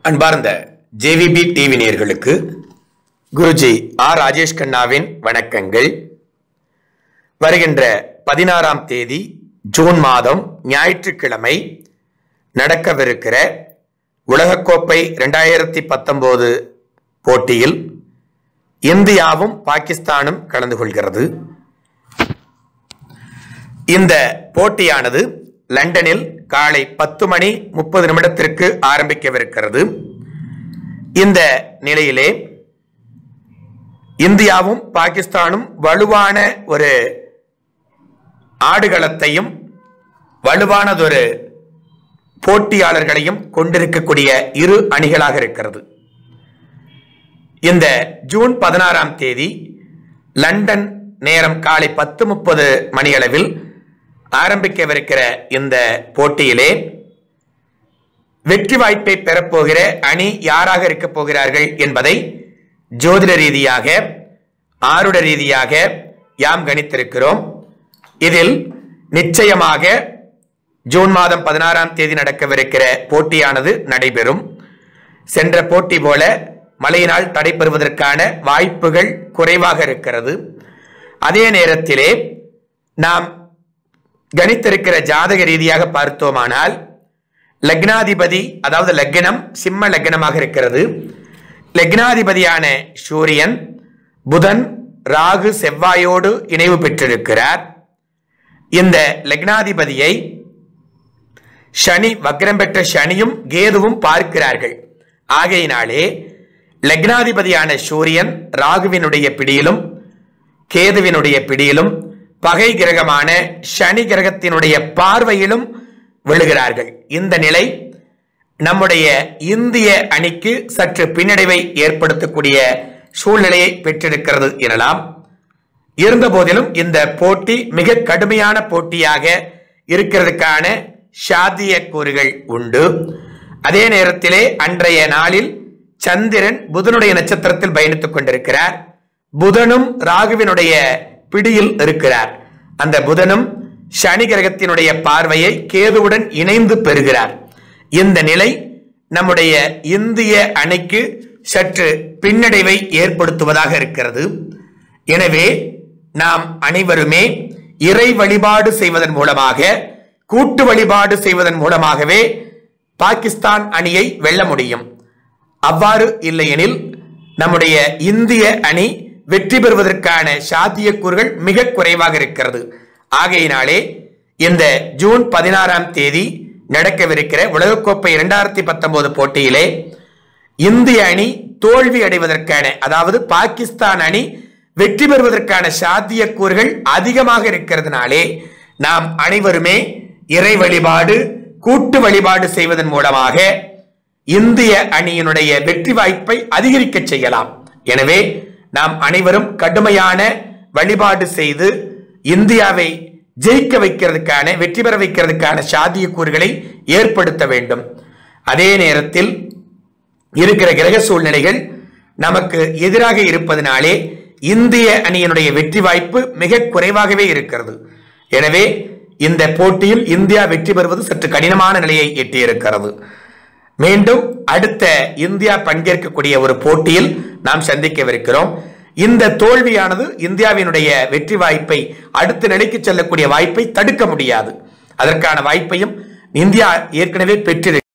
அன்பார்ந்த JVP TV நேயர்களுக்கு Guruji R Rajesh கண்ணாவின் வணக்கங்கள். வருகின்ற 16ஆம் தேதி ஜூன் மாதம் ஞாயிற்றுக்கிழமை நடக்கவிருக்கிற உலகக்கோப்பை 2019 போட்டியில் இந்தியாவும் பாகிஸ்தானும் கலந்து கொள்கிறது. இந்த போட்டியானது லண்டனில் காலை 10:30 ஆரம்பிக்கவிருக்கிறது. இந்த நிலையிலே இந்தியாவும் பாகிஸ்தானும் வலுவான ஒரு ஆடுகளத்தையும் வலுவானதொரு போட்டியாளர்களையும் கொண்டிருக்கக்கூடிய இரு அணிகளாக இருக்கிறது. இந்த ஜூன் 16ஆம் தேதி லண்டன் நேரம் காலை 10:30 மணியளவில் ஆரம்பிக்கவிருக்கிற இந்த போட்டியிலே வெற்றி வாய்ப்பை பெறப்போகிற அணி யாராக இருக்க போகிறார்கள் என்பதை ஜோதிட ரீதியாக ஆருட ரீதியாக யாம் கணித்திருக்கிறோம். இதில் நிச்சயமாக ஜூன் மாதம் 16ஆம் தேதி நடக்கவிருக்கிற போட்டியானது நடைபெறும். சென்ற போட்டி போல மழையினால் தடைபெறுவதற்கான வாய்ப்புகள் குறைவாக இருக்கிறது. அதே நேரத்திலே நாம் கணித்திருக்கிற ஜாதக ரீதியாக பார்த்தோமானால் லக்னாதிபதி, அதாவது லக்னம் சிம்ம லக்னமாக இருக்கிறது. லக்னாதிபதியான சூரியன் புதன் ராகு செவ்வாயோடு இணைவு பெற்றிருக்கிறார். இந்த லக்னாதிபதியை சனி, வக்ரம் பெற்ற சனியும் கேதுவும் பார்க்கிறார்கள். ஆகையினாலே லக்னாதிபதியான சூரியன் ராகுவினுடைய பிடியிலும் கேதுவினுடைய பிடியிலும் பகை கிரகமான சனி கிரகத்தினுடைய பார்வையிலும் விழுகிறார்கள். இந்த நிலை நம்முடைய இந்திய அணிக்கு சற்று பின்னடைவை ஏற்படுத்தக்கூடிய சூழ்நிலையை பெற்றிருக்கிறது எனலாம். இருந்த போதிலும் இந்த போட்டி மிக கடுமையான போட்டியாக இருக்கிறதுக்கான சாத்தியக்கூறுகள் உண்டு. அதே நேரத்திலே அன்றைய நாளில் சந்திரன் புதனுடைய நட்சத்திரத்தில் பயணித்துக் கொண்டிருக்கிறார். புதனும் ராகுவினுடைய பிடியில் இருக்கிறார். அந்த புதனும் சனி கிரகத்தினுடைய பார்வையை கேதுவுடன் இணைந்து பெறுகிறார். இந்த நிலை நம்முடைய இந்திய அணிக்கு சற்று பின்னடைவை ஏற்படுத்துவதாக இருக்கிறது. எனவே நாம் அனைவருமே இறை வழிபாடு செய்வதன் மூலமாக, கூட்டு வழிபாடு செய்வதன் மூலமாகவே பாகிஸ்தான் அணியை வெல்ல முடியும். அவ்வாறு இல்லையெனில் நம்முடைய இந்திய அணி வெற்றி பெறுவதற்கான சாத்தியக்கூறுகள் மிக குறைவாக இருக்கிறது. ஆகையினாலே இந்த ஜூன் 16ஆம் தேதி நடக்கவிருக்கிற உலகக்கோப்பை 2019 போட்டியிலே இந்திய அணி தோல்வி அடைவதற்கான, அதாவது பாகிஸ்தான் அணி வெற்றி பெறுவதற்கான சாத்தியக்கூறுகள் அதிகமாக இருக்கிறதுனாலே நாம் அனைவருமே இறை வழிபாடு, கூட்டு வழிபாடு செய்வதன் மூலமாக இந்திய அணியினுடைய வெற்றி வாய்ப்பை அதிகரிக்க செய்யலாம். எனவே நாம் அனைவரும் கடுமையான வழிபாடு செய்து இந்தியாவை ஜெயிக்க வைக்கிறதுக்கான, வெற்றி பெற வைக்கிறதுக்கான சாத்தியக்கூறுகளை ஏற்படுத்த வேண்டும். அதே நேரத்தில் இருக்கிற கிரக சூழ்நிலைகள் நமக்கு எதிராக இருப்பதனாலே இந்திய அணியினுடைய வெற்றி வாய்ப்பு மிக குறைவாகவே இருக்கிறது. எனவே இந்த போட்டியில் இந்தியா வெற்றி பெறுவது சற்று கடினமான நிலையை எட்டியிருக்கிறது. மீண்டும் அடுத்த இந்தியா பங்கேற்கக்கூடிய ஒரு போட்டியில் நாம் சந்திக்கவிருக்கிறோம். இந்த தோல்வியானது இந்தியாவினுடைய வெற்றி வாய்ப்பை, அடுத்த நிலைக்கு செல்லக்கூடிய வாய்ப்பை தடுக்க முடியாது. அதற்கான வாய்ப்பையும் இந்தியா ஏற்கனவே பெற்றிருக்கிறது.